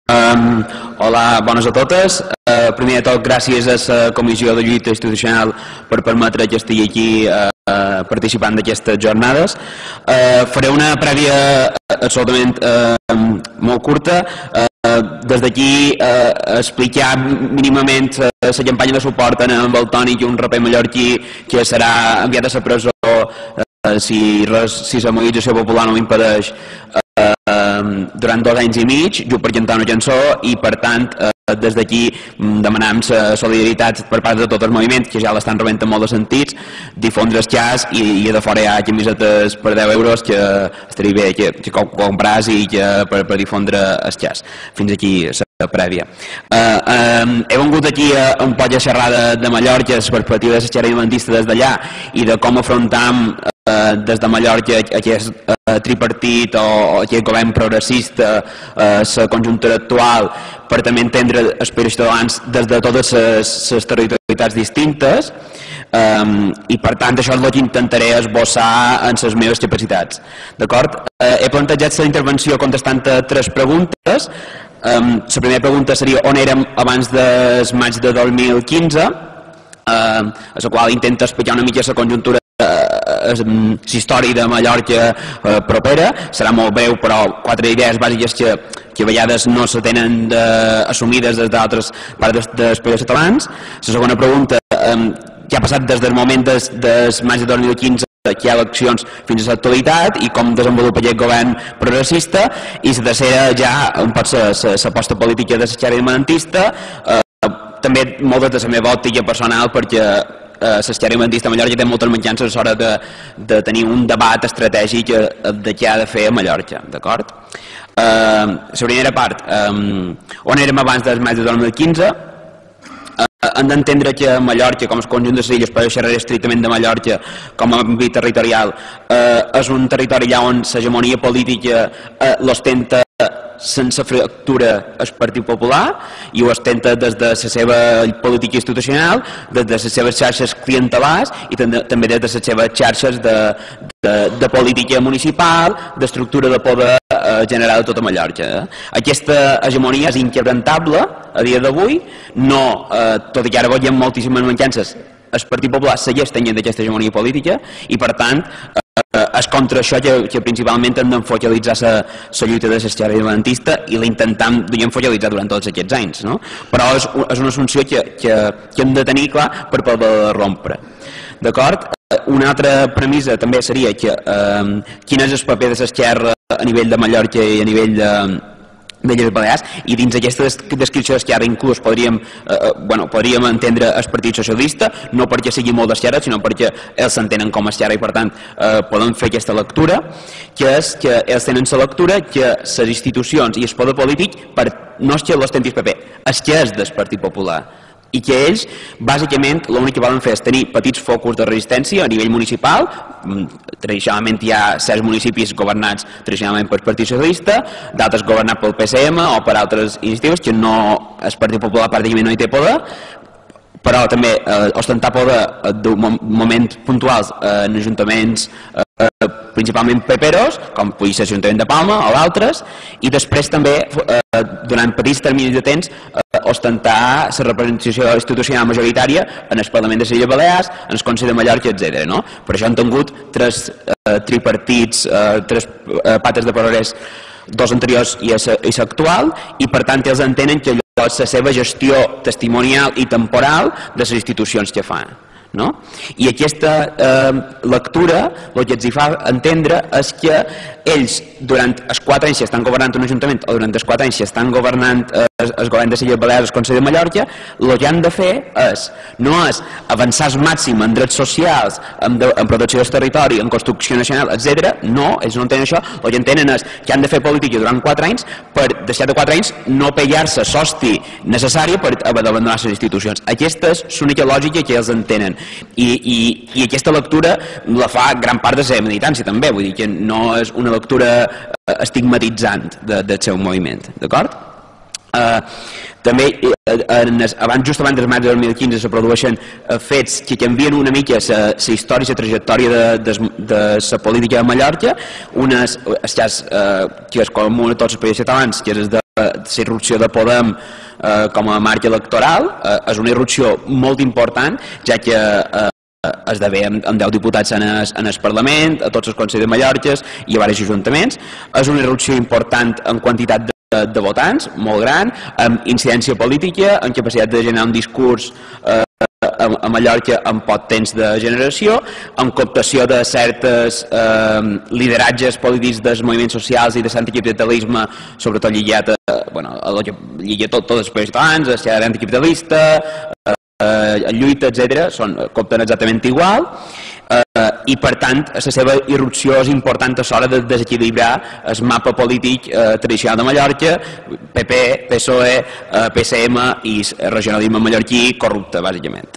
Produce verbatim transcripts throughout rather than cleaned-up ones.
Um, hola, bones a totes. Uh, primer de tot, gràcies a la Comissió de Lluita Institucional per permetre que estigui aquí uh, uh, participant d'aquestes jornades. Uh, faré una prèvia absolutament uh, molt curta. Uh, des d'aquí uh, explicar mínimament uh, la campanya de suport amb el Toni, un raper mallorquí que serà enviat a la presó uh, si, res, si la mobilització popular no l'impedeix uh, durant dos anys i mig, jo per cantar una cançó, i per tant des d'aquí demanam solidaritat per part de tot el moviment, que ja l'estan rebent en molts de sentits, difondre el jazz, i, i de fora hi ha camisetes per deu euros que estaria bé que, que compràs i que per, per difondre el jazz. Fins aquí la prèvia. Uh, um, he vengut aquí a un poc a xerrar de, de Mallorca, la perspectiva de l'esquerra independentista des d'allà i de com afrontam uh, des de Mallorca aquest uh, tripartit o, o aquest govern progressista, uh, la conjuntura actual, per també entendre els països ciutadans des de totes les territorialitats distintes, um, i per tant això és el que intentaré esbossar en les meves capacitats. D'acord? Uh, he plantejat la intervenció contestant a tres preguntes. Um, la primera pregunta seria on érem abans del maig de dos mil quinze, uh, a la qual intenta explicar una mica la conjuntura, la història de Mallorca uh, propera. Serà molt breu, però quatre idees bàsiques que, que a vegades no se tenen de, assumides des d'altres parts dels països catalans. La segona pregunta, um, què ha passat des del moment des, des maig de dos mil quinze que hi ha eleccions fins a l'actualitat i com desenvolupa aquest govern progressista, i la tercera ja un pot ser l'aposta política de l'esquerra independentista, eh, també molt de la meva òptica personal, perquè eh, l'esquerra independentista a Mallorca té moltes mancances a l'hora de, de tenir un debat estratègic de què ha de fer a Mallorca, d'acord? Eh, la primera part, eh, on érem abans del maig de dos mil quinze? Hem d'entendre que Mallorca, com el conjunt de les illes, per xerrar estrictament de Mallorca com a àmbit territorial, eh, és un territori allà on l'hegemonia política eh, l'ostenta sense fractura el Partit Popular, i ho ostenta des de la seva política institucional, des de les seves xarxes clientelars i també des de les seves xarxes de, de, de política municipal, d'estructura de poder eh, general de tota Mallorca. Eh? Aquesta hegemonia és inquebrantable a dia d'avui, no, eh, tot i que ara veiem moltíssimes mancances, el Partit Popular segueix tenint aquesta hegemonia política i per tant eh, és contra això que, que principalment hem d'enfocalitzar la lluita de l'esquerra independentista i l'intentam enfocalitzar durant tots aquests anys, no? Però és, és una assumpció que, que, que hem de tenir clar per poder rompre. D'acord? Una altra premissa també seria que eh, quin és el paper de l'esquerra a nivell de Mallorca i a nivell de de les Balears, i dins d'aquesta descripció d'esquerra inclús podríem, eh, bueno, podríem entendre el Partit Socialista, no perquè sigui molt d'esquerra, sinó perquè ells s'entenen com a esquerra i per tant eh, poden fer aquesta lectura, que és que ells tenen la lectura que les institucions i el poder polític per, no és que l'ostenti el P P, és que és del Partit Popular, i que ells, bàsicament, l'únic que volen fer és tenir petits focus de resistència a nivell municipal. Tradicionalment hi ha certs municipis governats tradicionalment pel Partit Socialista, d'altres governats pel P C M o per altres iniciatives que no, el Partit Popular pràcticament no hi té poder, però també eh, ostentar poder en moments puntuals eh, en ajuntaments eh, principalment peperos, com pugui ser l'Ajuntament de Palma o d'altres, i després també eh, durant petits terminis de temps eh, ostentar la representació institucional majoritària en el Parlament de les Illes Balears, en el Consell de Mallorca, etcètera. No? Per això han tingut tres eh, tripartits, eh, tres eh, pates de progrés, dos anteriors i l'actual, i per tant ells entenen que allò és la seva gestió testimonial i temporal de les institucions que fan. No? I aquesta eh, lectura el que els hi fa entendre és que ells durant els quatre anys que estan governant un ajuntament o durant els quatre anys que estan governant eh, el govern de les Illes Balears, el Consell de Mallorca, el que han de fer és, no és avançar al màxim en drets socials, en, de, en protecció del territori, en construcció nacional, etcètera. No, ells no entenen això. El que entenen és que han de fer política durant quatre anys per, deixat de quatre anys, no pellar-se l'hosti necessari per abandonar les institucions. Aquesta és l'única lògica que ells entenen. I, i, i aquesta lectura la fa gran part de la seva militància també, vull dir que no és una lectura estigmatitzant de, del seu moviment, d'acord? Uh, també eh, abans, just abans del maig de dos mil quinze se produeixen eh, fets que canvien una mica la història i la trajectòria de, de, de la política de Mallorca. Unes, eh, que és comú a tots els països catalans, que és de la irrupció de Podem com a marc electoral és una irrupció molt important, ja que esdevé amb deu diputats en el Parlament, a tots els Consells de Mallorca i a diversos ajuntaments. És una irrupció important en quantitat de de votants, molt gran, amb incidència política, amb capacitat de generar un discurs eh, a Mallorca en poc temps de generació, amb cooptació de certes eh, lideratges polítics dels moviments socials i de l'anticapitalisme, sobretot lligat a, bueno, a lligat tot, tots els països catalans, a ser anticapitalista, eh, eh, lluita, etcètera, són coopten exactament igual. Uh, i per tant la seva irrupció és important a l'hora de desequilibrar el mapa polític uh, tradicional de Mallorca, P P, P S O E, uh, P S M i el regionalisme mallorquí corrupte, bàsicament.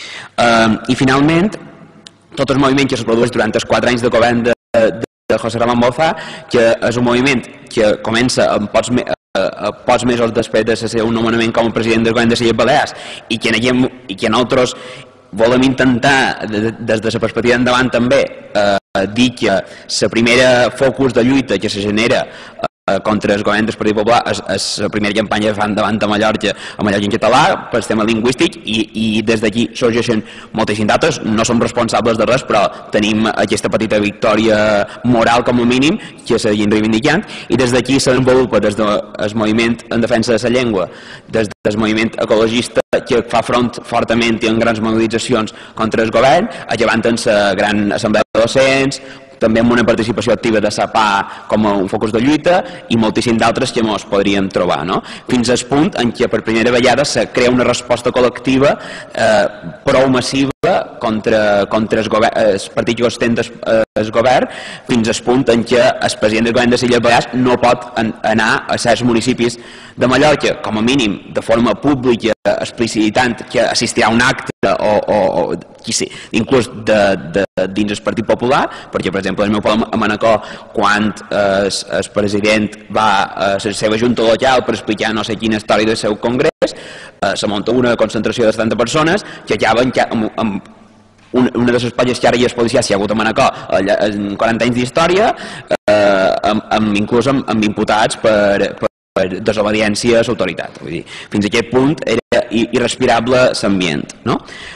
Uh, I finalment, tots els moviments que es produeix durant els quatre anys de govern de, de, de José Ramón Bouzá, que és un moviment que comença en pocs, me, a pocs mesos després de ser un nomenament com a president del govern de les Illes Balears i que en, aquí, i que en altres volem intentar, des de la perspectiva endavant també, eh, dir que la primera focus de lluita que se genera eh, contra el govern del Partit Popular és, és la primera campanya que fan davant de Mallorca, a Mallorca en català, pel tema lingüístic, i, i des d'aquí sorgeixen moltíssims dates, no som responsables de res, però tenim aquesta petita victòria moral com a mínim que seguim reivindicant, i des d'aquí se desenvolupa des del moviment en defensa de la llengua, des del moviment ecologista que fa front fortament i en grans mobilitzacions contra el govern, acabant en la gran assemblea de docents, també amb una participació activa de S A P A com a un focus de lluita i moltíssim d'altres que ens podríem trobar, no? Fins al punt en què per primera vegada se crea una resposta col·lectiva eh, prou massiva contra, contra el, govern, el partit que ostenta el govern, fins al punt en què el president del govern de les Illes Balears no pot an, anar a certs municipis de Mallorca, com a mínim de forma pública, explicitant que assistirà a un acte o, o, o qui sé, inclús de, de, dins el Partit Popular, perquè per exemple el meu poble a Manacor, quan eh, el president va a la seva junta local per explicar no sé quina història del seu congrés, eh, se munta una concentració de setanta persones que acaben amb, amb una, una de les palles que ara hi ha policials que hi ha hagut a Manacor en quaranta anys d'història, eh, amb, amb, inclús amb, amb imputats per, per per desobediència a l'autoritat. Fins a aquest punt era irrespirable l'ambient. No?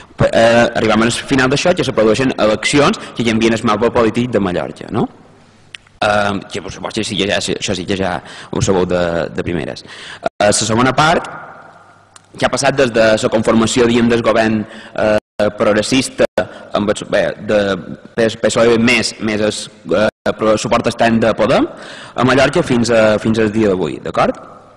Eh, arribem al final d'això que se produeixen eleccions que canvien el mapa polític de Mallorca. No? Eh, que per supost, sí, ja, això sí que ja ho sabeu de, de primeres. Eh, la segona part, que ha passat des de la conformació diguem, del govern eh, progressista amb el, bé, de P S O E més, més el eh, suport extern de Podem a Mallorca fins, a, fins al dia d'avui, d'acord?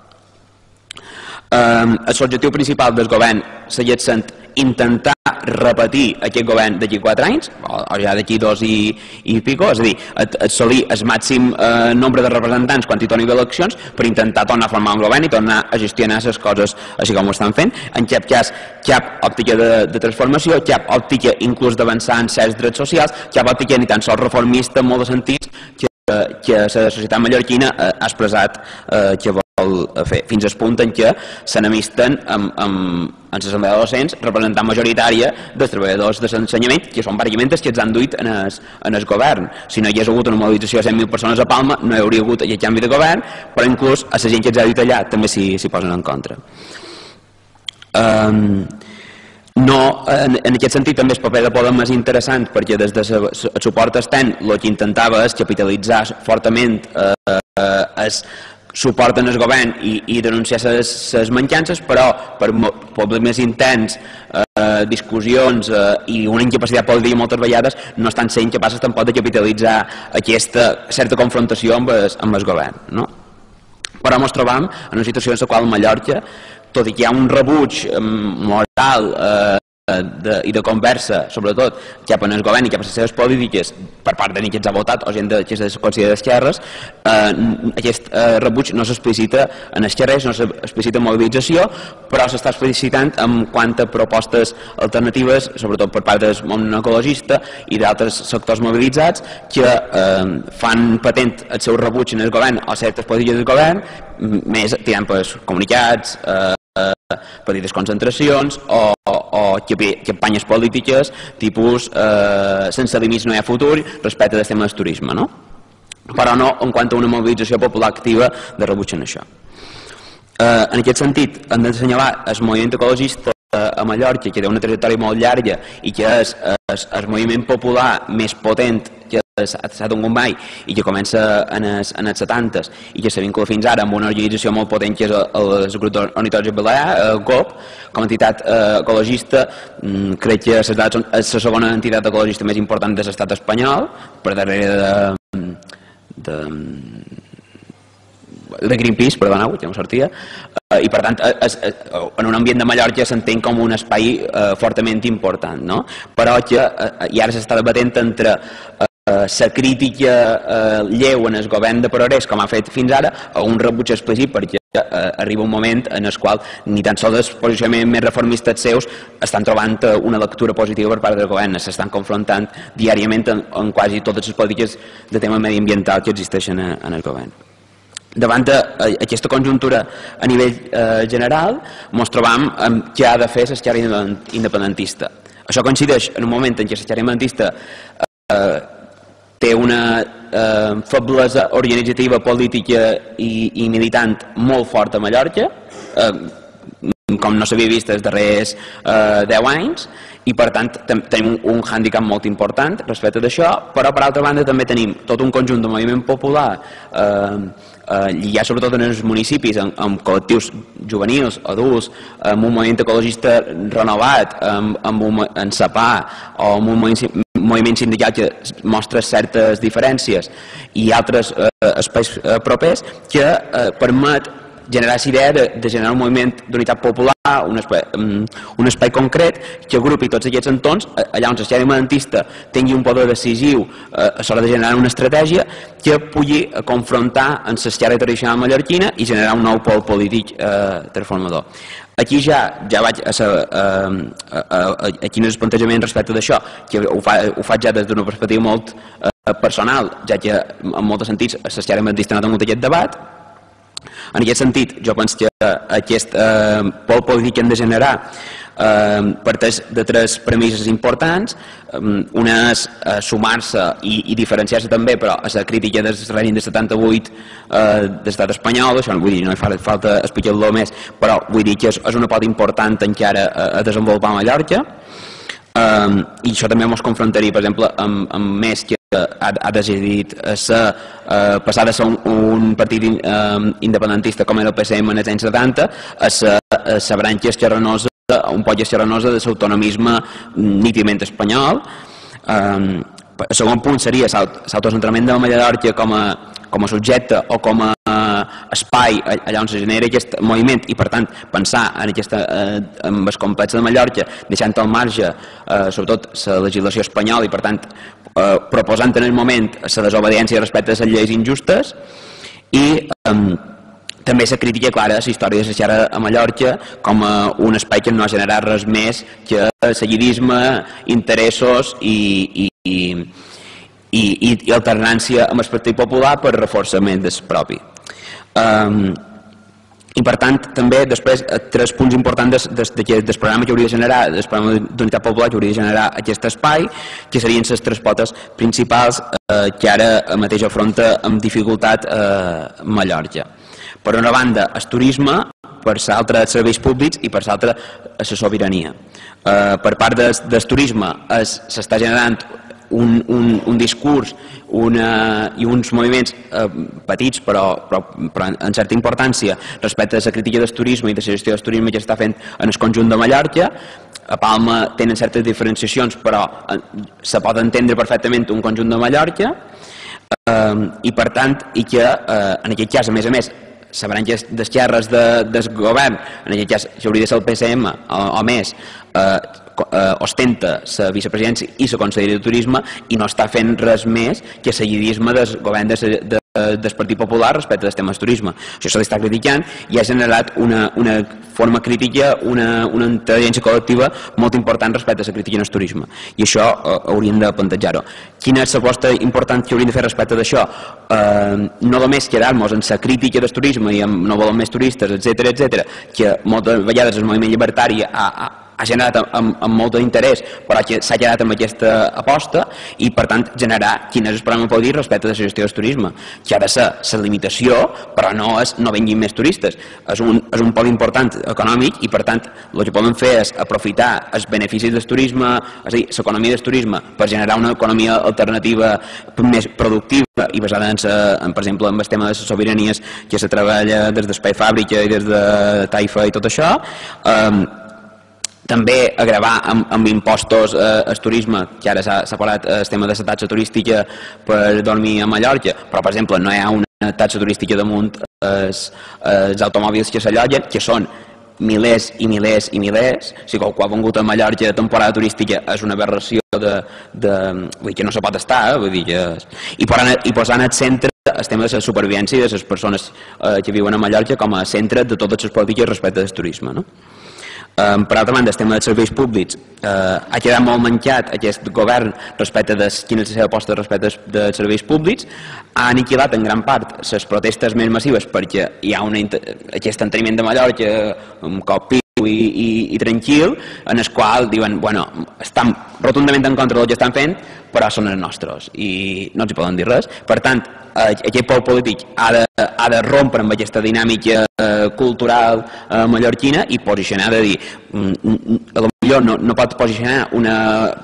Eh, L'objectiu principal del govern segueix sent intentar repetir aquest govern d'aquí quatre anys, o, o ja d'aquí dos i, i pico, és a dir, assolir el màxim eh, nombre de representants quan hi torni eleccions per intentar tornar a formar un govern i tornar a gestionar les coses així com ho estan fent. En cap cas, cap òptica de, de transformació, cap òptica inclús d'avançar en certs drets socials, cap òptica ni tan sols reformista en molts sentits que, que la societat mallorquina ha expressat eh, que vol fer, fins al punt en què s'enemisten amb, amb, en l'assemblea de docents representant majoritària dels treballadors de l'ensenyament, que són bàsicament els que ens han duit en el, en el govern. Si no hi hagués hagut una mobilització de cent mil persones a Palma, no hi hauria hagut aquest canvi de govern, però inclús a la gent que ens ha duit allà també s'hi posen en contra. Um, No, en, en aquest sentit també el paper de Podem és interessant perquè des del suport extern el que intentava és capitalitzar fortament eh, el suport en el govern i, i denunciar les mancances, però per problemes interns, eh, discussions eh, i una incapacitat política moltes vegades no estan sent capaces tampoc de capitalitzar aquesta certa confrontació amb el, amb el govern. No? Però ens trobam en una situació en la qual Mallorca, tot i que hi ha un rebuig moral eh, de, i de conversa, sobretot, cap en el govern i cap a les seves polítiques per part de ni que ens ha votat o gent de, que es considera d'esquerres, eh, aquest eh, rebuig no s'explicita en els carrers, no s'explicita en mobilització, però s'està explicitant en quant a propostes alternatives, sobretot per part del món ecologista i d'altres sectors mobilitzats, que eh, fan patent el seu rebuig en el govern o certes polítiques del govern, més tirant per comunicats, eh, petites concentracions o, o, o campanyes polítiques tipus eh, sense límits no hi ha futur respecte del tema del turisme, no? Però no en quant a una mobilització popular activa de rebuig en això. En aquest sentit, hem d'assenyalar el moviment ecologista a Mallorca, que té una trajectòria molt llarga i que és el moviment popular més potent que s'ha estat un mai i que comença en els setanta i que s'ha vinculat fins ara amb una organització molt potent que és el grup d'ornitologia balear, el G O P, com a entitat ecologista. Crec que és la segona entitat ecologista més important de l'estat espanyol, per darrere de de Greenpeace, perdoneu, que no sortia, i per tant en un ambient de Mallorca s'entén com un espai fortament important, però que i ara s'està debatent entre la crítica lleu en el govern de progrés, com ha fet fins ara, a un rebuig explícit, perquè arriba un moment en el qual ni tan sols els posicionaments més reformistes seus estan trobant una lectura positiva per part del govern, s'estan confrontant diàriament en quasi totes les polítiques de tema mediambiental que existeixen en el govern. Davant d'aquesta conjuntura a nivell general, ens trobam què ha de fer l'esquerra independentista. Això coincideix en un moment en què l'esquerra independentista té una feblesa organitzativa, política i militant molt forta a Mallorca, com no s'havia vist els darrers deu anys, i per tant tenim un hàndicap molt important respecte d'això, però per altra banda també tenim tot un conjunt de moviment popular lligat sobretot en els municipis amb col·lectius juvenils, adults, amb un moviment ecologista renovat, en S A P A o amb un moviment sindical que mostra certes diferències i altres espais propers que permet generar la idea de generar un moviment d'unitat popular, un espai concret que agrupi tots aquests entorns, allà on l'esquerra independentista tingui un poder decisiu a l'hora de generar una estratègia que pugui confrontar amb l'esquerra tradicional mallorquina i generar un nou pol polític transformador. Aquí ja vaig a quin és el plantejament respecte d'això, que ho faig ja des d'una perspectiva molt personal, ja que en molts sentits l'esquerra independentista no ha tingut aquest debat. En aquest sentit, jo penso que aquest pol polític que hem de generar parteix de tres premisses importants. Una és sumar-se i diferenciar-se també, però a la crítica del règim de setanta vuit de l'estat espanyol, això vull dir, no hi fa falta explicar-lo més, però vull dir que és una pota important encara a desenvolupar a Mallorca. I això també ens confrontaria, per exemple, amb més que ha decidit passar de ser un partit independentista com era el P S M en els anys setanta a la branca esquerranosa, un poc esquerranosa de l'autonomisme nítidament espanyol. El segon punt seria l'autocentrament de Mallorca com a subjecte o com a espai allà on se genera aquest moviment i per tant pensar en el complex de Mallorca deixant al marge sobretot la legislació espanyola i per tant proposant en el moment la desobediència respecte a les lleis injustes i també la crítica clara a la història de l'esquerra a Mallorca com un espai que no ha generat res més que seguidisme, interessos i i alternància amb el Partit Popular per reforçament del propi. I per tant també després tres punts importants del programa que hauria de generar, del programa d'unitat popular que hauria de generar aquest espai, que serien les tres potes principals que ara mateix afronta amb dificultat Mallorca. Per una banda el turisme, per l'altra els serveis públics i per l'altra la sobirania. Per part del turisme s'està generant un discurs i uns moviments petits però en certa importància respecte a la crítica del turisme i de la gestió del turisme que s'està fent en el conjunt de Mallorca. A Palma tenen certes diferenciacions però se pot entendre perfectament un conjunt de Mallorca i per tant i que en aquest cas a més a més la branca d'esquerres del govern, en aquest cas que hauria de ser el P S M o més, ostenta la vicepresidència i la conselleria de turisme i no està fent res més que el seguidisme del govern del Partit Popular respecte als temes turisme. Això se l'està criticant i ha generat una forma crítica, una intel·ligència col·lectiva molt important respecte a la crítica al turisme i això hauríem de plantejar-ho. Quina és la proposta important que hauríem de fer respecte d'això? No només quedar-nos en la crítica del turisme i no volem més turistes, etcètera, etcètera, que moltes vegades el moviment llibertari ha ha generat amb, amb molt d'interès, però s'ha quedat amb aquesta aposta i, per tant, generar quin és el programa polític respecte a la gestió del turisme, que ha de ser la limitació, però no és no venguin més turistes. És un, és un pol important econòmic i, per tant, el que podem fer és aprofitar els beneficis del turisme, és a dir, l'economia del turisme, per generar una economia alternativa més productiva i basada, en, en, per exemple, en el tema de les sobiranies que se treballa des d'Espai Fàbrica i des de Taifa i tot això. Um, també a gravar amb, amb impostos eh, el turisme, que ara s'ha parlat el tema de la taxa turística per dormir a Mallorca, però per exemple no hi ha una taxa turística damunt els, els automòbils que s'allotgen, que són milers i milers i milers. Si qualcú ha vengut a Mallorca de temporada turística és una aberració de, de, vull dir que no se pot estar, eh? Vull dir que és... I, posant, i posant al centre el tema de la supervivència de les persones eh, que viuen a Mallorca com a centre de totes les polítiques respecte al turisme, no? Um, per altra banda, el tema dels serveis públics uh, ha quedat molt mancat aquest govern respecte de quina és la seva aposta respecte dels serveis públics, ha aniquilat en gran part les protestes més massives perquè hi ha una, aquest enteniment de Mallorca un cop piu i, i, i tranquil, en el qual diuen, bueno, estan rotundament en contra del que estan fent, però són els nostres i no els hi poden dir res. Per tant, aquest pol polític ha de, ha de rompre amb aquesta dinàmica eh, cultural eh, mallorquina i posicionar, de dir, mm, a lo millor no, no pot posicionar una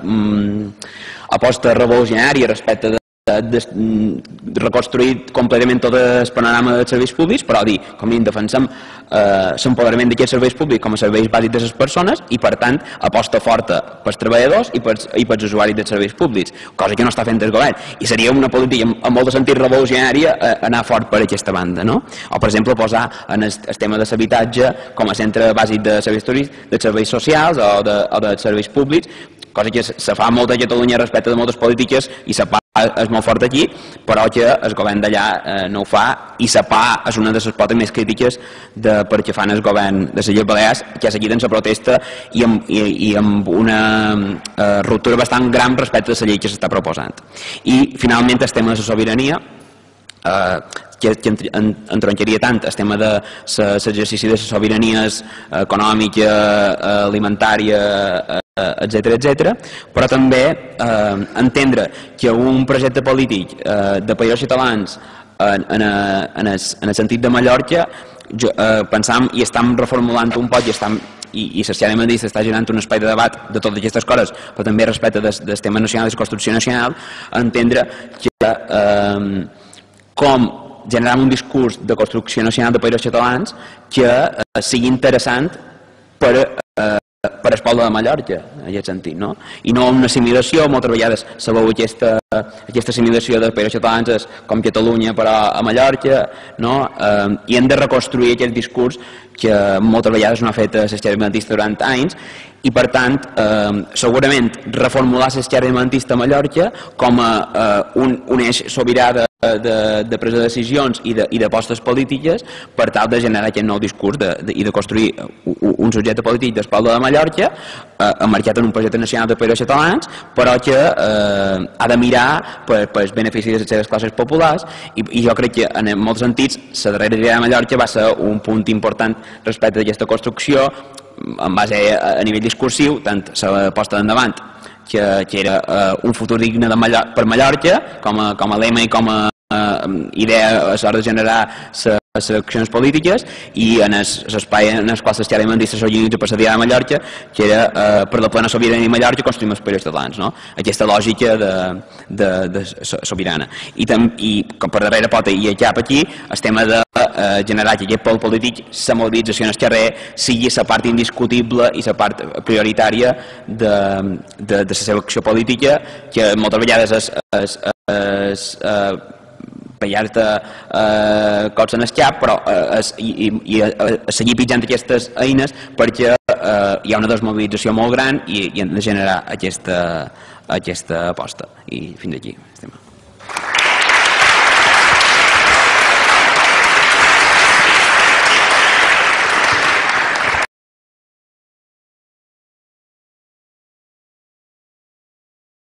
mm, aposta revolucionària respecte de de reconstruir completament tot el panorama dels serveis públics, però dir, com diem, defensem eh, l'empoderament d'aquests serveis públics com a serveis bàsics de les persones i, per tant, aposta forta pels treballadors i pels, i pels usuaris dels serveis públics, cosa que no està fent el govern. I seria una política amb molt de sentit revolucionària eh, anar fort per aquesta banda, no? O, per exemple, posar en el, el tema de l'habitatge com a centre bàsic de serveis turístics, de serveis socials o de, o de serveis públics, cosa que se fa molt a Catalunya respecte de moltes polítiques i se pa és molt fort aquí, però que el govern d'allà eh, no ho fa i se pa és una de les potes més crítiques de per què fan el govern de les Illes Balears, que ha seguit en la protesta i amb, i, i amb una eh, ruptura bastant gran respecte a la llei que s'està proposant. I finalment el tema de la sobirania, eh, que, que entroncaria tant el tema de l'exercici de les sobiranies econòmica, alimentària, etcètera, etcètera, però també eh, entendre que un projecte polític eh, de països catalans en, en, en, el, en el sentit de Mallorca, jo, eh, pensam i estem reformulant un poc i estem i, i socialment s'està generant un espai de debat de totes aquestes coses, però també respecte del, del tema nacional, de la construcció nacional, entendre que eh, com generar un discurs de construcció nacional de països catalans que eh, sigui interessant per eh, per el poble de Mallorca, en aquest sentit, no? I no una assimilació, moltes vegades sabeu aquesta, aquesta assimilació de països catalans com Catalunya però a Mallorca, no? Eh, I hem de reconstruir aquest discurs que moltes vegades no ha fet l'esquerra independentista durant anys i, per tant, eh, segurament reformular l'esquerra independentista a Mallorca com a eh, un, un eix sobirà de De, de presa de decisions i d'apostes polítiques per tal de generar aquest nou discurs de, de, i de construir un, un subjecte polític del poble de Mallorca eh, emmarcat en un projecte nacional de països catalans, però que eh, ha de mirar per, per els beneficis de les seves classes populars i, i jo crec que en molts sentits la darrera idea de Mallorca va ser un punt important respecte a aquesta construcció en base a, a nivell discursiu, tant la posta d'endavant que, que era uh, un futur digne de Mallorca, per Mallorca, com a, com a lema i com a uh, idea a l'hora de generar les accions polítiques, i en l'espai en el qual s'estia demandista s'organitza per la Diada de Mallorca, que era uh, per la plena sobirania de Mallorca construïm els països catalans, no? Aquesta lògica de, de, de sobirana. I, tam, i com per darrere pota i cap aquí, el tema de uh, generar que aquest pol polític, la mobilització en el carrer, sigui la part indiscutible i la part prioritària de, de, de la seva acció política, que moltes vegades és, és, és, és pegar-te eh, cops en el cap, però eh, es, i, i a, a seguir pitjant aquestes eines perquè eh, hi ha una desmobilització molt gran i, i hem de generar aquesta, aquesta aposta. I fins aquí estem.